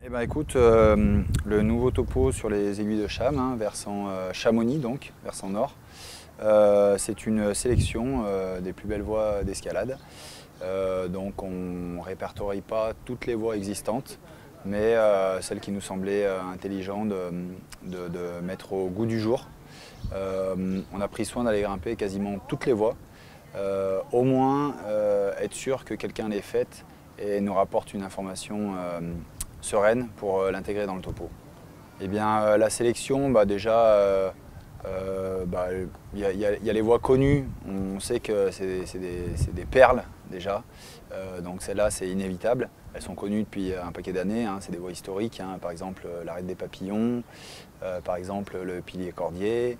Eh ben écoute, le nouveau topo sur les aiguilles de Cham, hein, versant Chamonix donc, versant nord, c'est une sélection des plus belles voies d'escalade. Donc on ne répertorie pas toutes les voies existantes, mais celles qui nous semblaient intelligentes de mettre au goût du jour. On a pris soin d'aller grimper quasiment toutes les voies, au moins être sûr que quelqu'un l'ait faite et nous rapporte une information sereine pour l'intégrer dans le topo. Eh bien, la sélection, déjà, il y a les voies connues, on sait que c'est des perles déjà, donc celles-là c'est inévitable. Elles sont connues depuis un paquet d'années, hein. C'est des voies historiques, hein. Par exemple l'arête des papillons, par exemple le pilier cordier,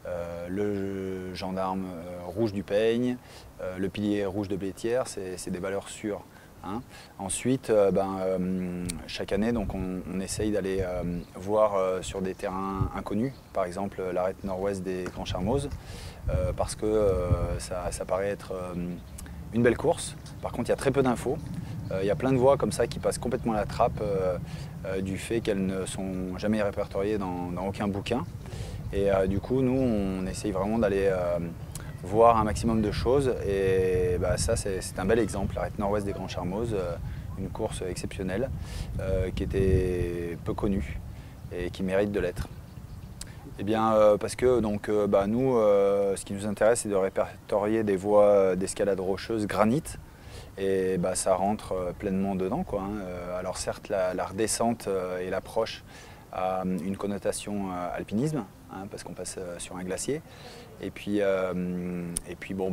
le gendarme rouge du Peigne, le pilier rouge de Blétière, c'est des valeurs sûres. Hein. Ensuite, chaque année, donc, on essaye d'aller voir sur des terrains inconnus, par exemple l'arête nord-ouest des Grands Charmozes, parce que ça paraît être une belle course. Par contre, il y a très peu d'infos. Il y a plein de voies comme ça qui passent complètement à la trappe du fait qu'elles ne sont jamais répertoriées dans aucun bouquin. Et du coup, nous, on essaye vraiment d'aller voir un maximum de choses et ça c'est un bel exemple, l'arête nord-ouest des Grands Charmozes, une course exceptionnelle qui était peu connue et qui mérite de l'être. Eh bien parce que donc, nous, ce qui nous intéresse c'est de répertorier des voies d'escalade rocheuse granit et ça rentre pleinement dedans, quoi, hein. Alors certes la redescente et l'approche a une connotation alpinisme, hein, parce qu'on passe sur un glacier. Et puis bon,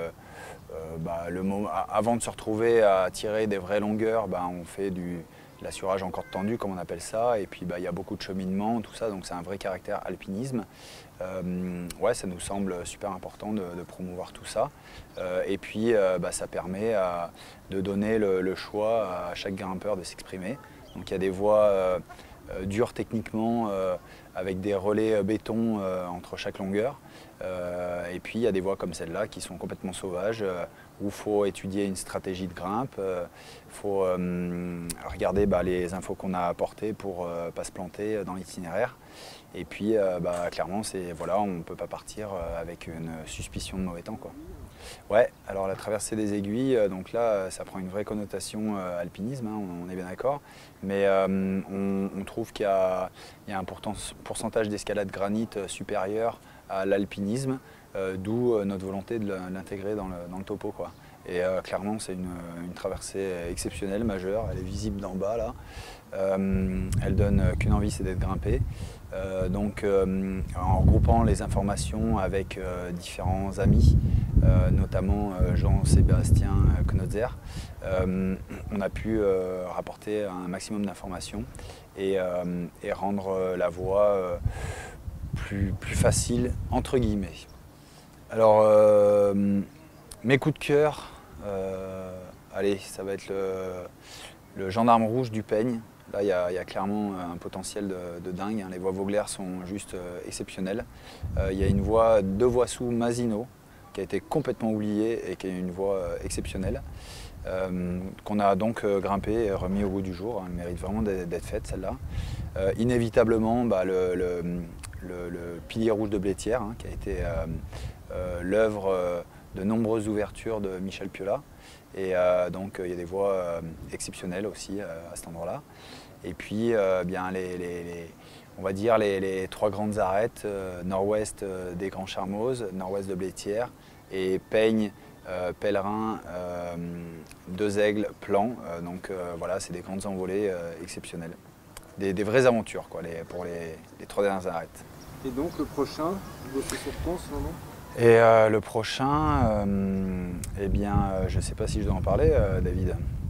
avant de se retrouver à tirer des vraies longueurs, on fait de l'assurage en corde tendue, comme on appelle ça. Et puis il y a beaucoup de cheminement, tout ça, donc c'est un vrai caractère alpinisme. Ouais, ça nous semble super important de promouvoir tout ça. Et puis ça permet de donner le choix à chaque grimpeur de s'exprimer. Donc il y a des voies dures techniquement, avec des relais béton entre chaque longueur. Et puis il y a des voies comme celle-là qui sont complètement sauvages, où il faut étudier une stratégie de grimpe, il faut regarder les infos qu'on a apportées pour ne pas se planter dans l'itinéraire. Et puis clairement, on ne peut pas partir avec une suspicion de mauvais temps, quoi. Ouais, alors la traversée des aiguilles, donc là ça prend une vraie connotation alpinisme, hein, on est bien d'accord, mais on trouve qu'il y a un pourcentage d'escalade granit supérieur à l'alpinisme, d'où notre volonté de l'intégrer dans le topo, quoi. Et clairement c'est une traversée exceptionnelle, majeure, elle est visible d'en bas là, elle donne qu'une envie, c'est d'être grimpé. En regroupant les informations avec différents amis, notamment Jean-Sébastien Knotzer, on a pu rapporter un maximum d'informations et rendre la voie plus facile, entre guillemets. Alors, mes coups de cœur, allez, ça va être le gendarme rouge du Peigne. Là, il y a clairement un potentiel de dingue, hein. Les voies voglaires sont juste exceptionnelles. Il y a deux voies sous Masino, qui a été complètement oubliée et qui est une voie exceptionnelle, qu'on a donc grimpée et remis au goût du jour. Elle mérite vraiment d'être faite, celle-là. Inévitablement, le pilier rouge de Blétière, hein, qui a été l'œuvre de nombreuses ouvertures de Michel Piola. Et donc il y a des voies exceptionnelles aussi à cet endroit-là. Et puis on va dire les trois grandes arêtes, nord-ouest des Grands Charmozes, nord-ouest de Blétière et Peigne, Pèlerin, Deux Aigles, Plan. Donc voilà, c'est des grandes envolées exceptionnelles. Des vraies aventures, quoi, pour les trois dernières arêtes. Et donc le prochain, vous bossez sur quoi en ce moment ? Et le prochain, je ne sais pas si je dois en parler, David.